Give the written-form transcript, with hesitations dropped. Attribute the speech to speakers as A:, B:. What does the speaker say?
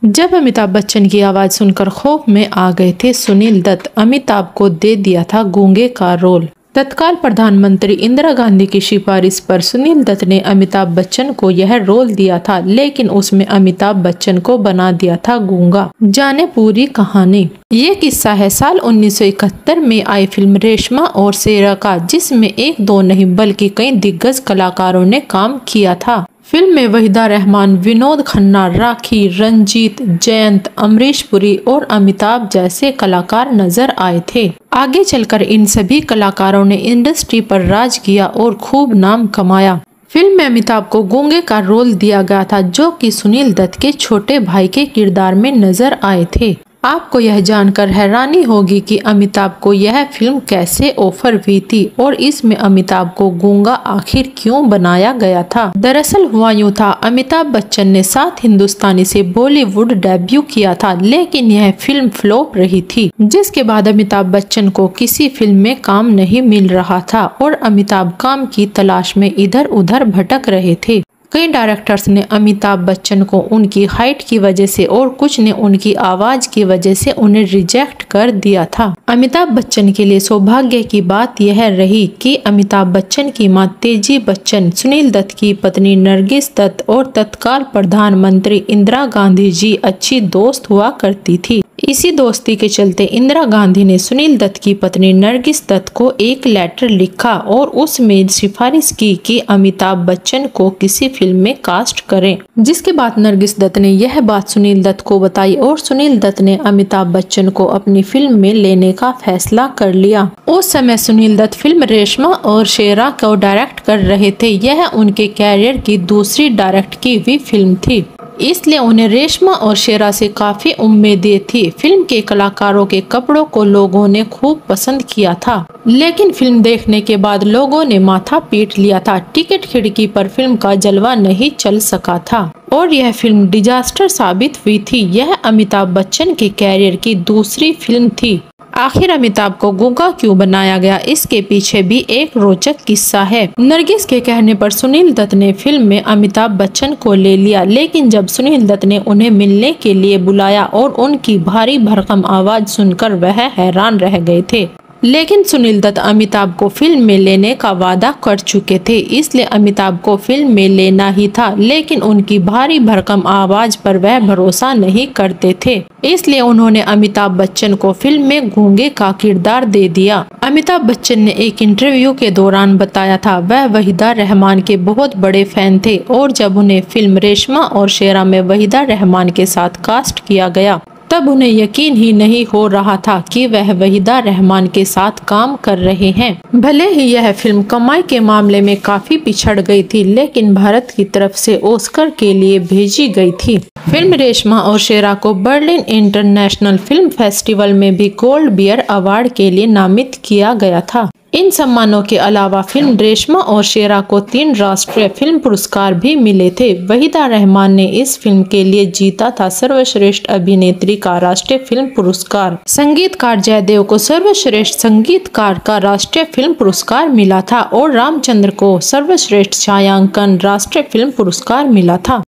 A: जब अमिताभ बच्चन की आवाज सुनकर खौफ में आ गए थे सुनील दत्त, अमिताभ को दे दिया था गूंगे का रोल। तत्काल प्रधानमंत्री इंदिरा गांधी की सिफारिश पर सुनील दत्त ने अमिताभ बच्चन को यह रोल दिया था, लेकिन उसमें अमिताभ बच्चन को बना दिया था गूंगा। जाने पूरी कहानी। ये किस्सा है साल 1971 में आई फिल्म रेशमा और शेरा का, जिसमें एक दो नहीं बल्कि कई दिग्गज कलाकारों ने काम किया था। फिल्म में वहीदा रहमान, विनोद खन्ना, राखी, रंजीत, जयंत, अमरीश पुरी और अमिताभ जैसे कलाकार नजर आए थे। आगे चलकर इन सभी कलाकारों ने इंडस्ट्री पर राज किया और खूब नाम कमाया। फिल्म में अमिताभ को गूंगे का रोल दिया गया था, जो कि सुनील दत्त के छोटे भाई के किरदार में नजर आए थे। आपको यह जानकर हैरानी होगी कि अमिताभ को यह फिल्म कैसे ऑफर हुई थी और इसमें अमिताभ को गूंगा आखिर क्यों बनाया गया था। दरअसल हुआ यूं था, अमिताभ बच्चन ने 7 हिंदुस्तानी से बॉलीवुड डेब्यू किया था, लेकिन यह फिल्म फ्लॉप रही थी, जिसके बाद अमिताभ बच्चन को किसी फिल्म में काम नहीं मिल रहा था और अमिताभ काम की तलाश में इधर उधर भटक रहे थे। कई डायरेक्टर्स ने अमिताभ बच्चन को उनकी हाइट की वजह से और कुछ ने उनकी आवाज की वजह से उन्हें रिजेक्ट कर दिया था। अमिताभ बच्चन के लिए सौभाग्य की बात यह रही कि अमिताभ बच्चन की मां तेजी बच्चन, सुनील दत्त की पत्नी नरगिस दत्त और तत्काल प्रधानमंत्री इंदिरा गांधी जी अच्छी दोस्त हुआ करती थी। इसी दोस्ती के चलते इंदिरा गांधी ने सुनील दत्त की पत्नी नरगिस दत्त को एक लेटर लिखा और उसमें सिफारिश की कि अमिताभ बच्चन को किसी फिल्म में कास्ट करें। जिसके बाद नरगिस दत्त ने यह बात सुनील दत्त को बताई और सुनील दत्त ने अमिताभ बच्चन को अपनी फिल्म में लेने का फैसला कर लिया। उस समय सुनील दत्त फिल्म रेशमा और शेरा को डायरेक्ट कर रहे थे। यह उनके कैरियर की दूसरी डायरेक्ट की हुई फिल्म थी, इसलिए उन्हें रेशमा और शेरा से काफी उम्मीदें थी। फिल्म के कलाकारों के कपड़ों को लोगों ने खूब पसंद किया था, लेकिन फिल्म देखने के बाद लोगों ने माथा पीट लिया था। टिकट खिड़की पर फिल्म का जलवा नहीं चल सका था और यह फिल्म डिजास्टर साबित हुई थी। यह अमिताभ बच्चन के कैरियर की दूसरी फिल्म थी। आखिर अमिताभ को गूंगा क्यों बनाया गया, इसके पीछे भी एक रोचक किस्सा है। नरगिस के कहने पर सुनील दत्त ने फिल्म में अमिताभ बच्चन को ले लिया, लेकिन जब सुनील दत्त ने उन्हें मिलने के लिए बुलाया और उनकी भारी भरकम आवाज सुनकर वह हैरान रह गए थे। लेकिन सुनील दत्त अमिताभ को फिल्म में लेने का वादा कर चुके थे, इसलिए अमिताभ को फिल्म में लेना ही था, लेकिन उनकी भारी भरकम आवाज पर वह भरोसा नहीं करते थे, इसलिए उन्होंने अमिताभ बच्चन को फिल्म में गूंगे का किरदार दे दिया। अमिताभ बच्चन ने एक इंटरव्यू के दौरान बताया था वह वहीदा रहमान के बहुत बड़े फैन थे और जब उन्हें फिल्म रेशमा और शेरा में वहीदा रहमान के साथ कास्ट किया गया तब उन्हें यकीन ही नहीं हो रहा था कि वह वहीदा रहमान के साथ काम कर रहे हैं। भले ही यह फिल्म कमाई के मामले में काफी पिछड़ गई थी, लेकिन भारत की तरफ से ऑस्कर के लिए भेजी गई थी। फिल्म रेशमा और शेरा को बर्लिन इंटरनेशनल फिल्म फेस्टिवल में भी गोल्ड बियर अवार्ड के लिए नामित किया गया था। इन सम्मानों के अलावा फिल्म रेशमा और शेरा को 3 राष्ट्रीय फिल्म पुरस्कार भी मिले थे। वहीदा रहमान ने इस फिल्म के लिए जीता था सर्वश्रेष्ठ अभिनेत्री का राष्ट्रीय फिल्म पुरस्कार। संगीतकार जयदेव को सर्वश्रेष्ठ संगीतकार का राष्ट्रीय फिल्म पुरस्कार मिला था और रामचंद्र को सर्वश्रेष्ठ छायांकन राष्ट्रीय फिल्म पुरस्कार मिला था।